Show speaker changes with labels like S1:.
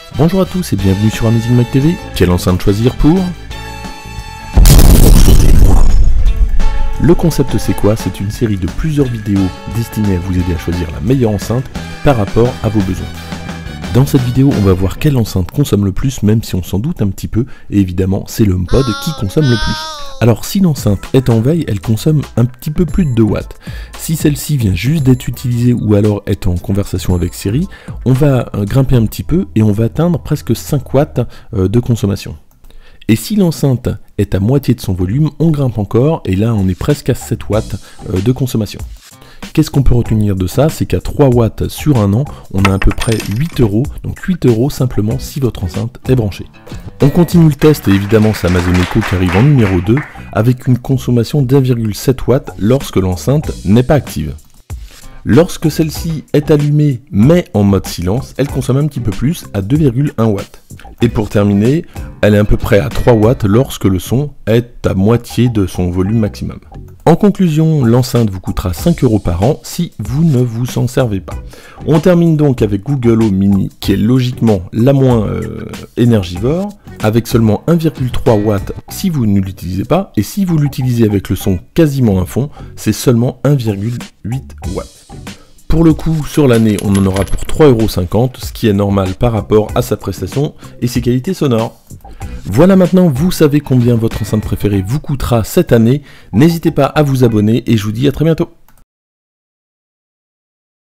S1: Bonjour à tous et bienvenue sur Amazing Mac TV. Quelle enceinte choisir pour... Le concept c'est quoi? C'est une série de plusieurs vidéos destinées à vous aider à choisir la meilleure enceinte par rapport à vos besoins. Dans cette vidéo, on va voir quelle enceinte consomme le plus, même si on s'en doute un petit peu, et évidemment c'est le HomePod qui consomme le plus. Alors si l'enceinte est en veille, elle consomme un petit peu plus de 2 watts. Si celle-ci vient juste d'être utilisée ou alors est en conversation avec Siri, on va grimper un petit peu et on va atteindre presque 5 watts de consommation. Et si l'enceinte est à moitié de son volume, on grimpe encore et là on est presque à 7 watts de consommation. Qu'est-ce qu'on peut retenir de ça? C'est qu'à 3 watts sur un an, on a à peu près 8 €, donc 8 € simplement si votre enceinte est branchée. On continue le test et évidemment c'est Amazon Echo qui arrive en numéro 2 avec une consommation d'1,7 watts lorsque l'enceinte n'est pas active. Lorsque celle-ci est allumée mais en mode silence, elle consomme un petit peu plus à 2,1 watts. Et pour terminer, elle est à peu près à 3 watts lorsque le son est à moitié de son volume maximum. En conclusion, l'enceinte vous coûtera 5 € par an si vous ne vous en servez pas. On termine donc avec Google Home Mini qui est logiquement la moins énergivore, avec seulement 1,3 watts si vous ne l'utilisez pas, et si vous l'utilisez avec le son quasiment à fond, c'est seulement 1,8 watts. Pour le coup, sur l'année, on en aura pour 3,50 €, ce qui est normal par rapport à sa prestation et ses qualités sonores. Voilà, maintenant vous savez combien votre enceinte préférée vous coûtera cette année. N'hésitez pas à vous abonner et je vous dis à très bientôt.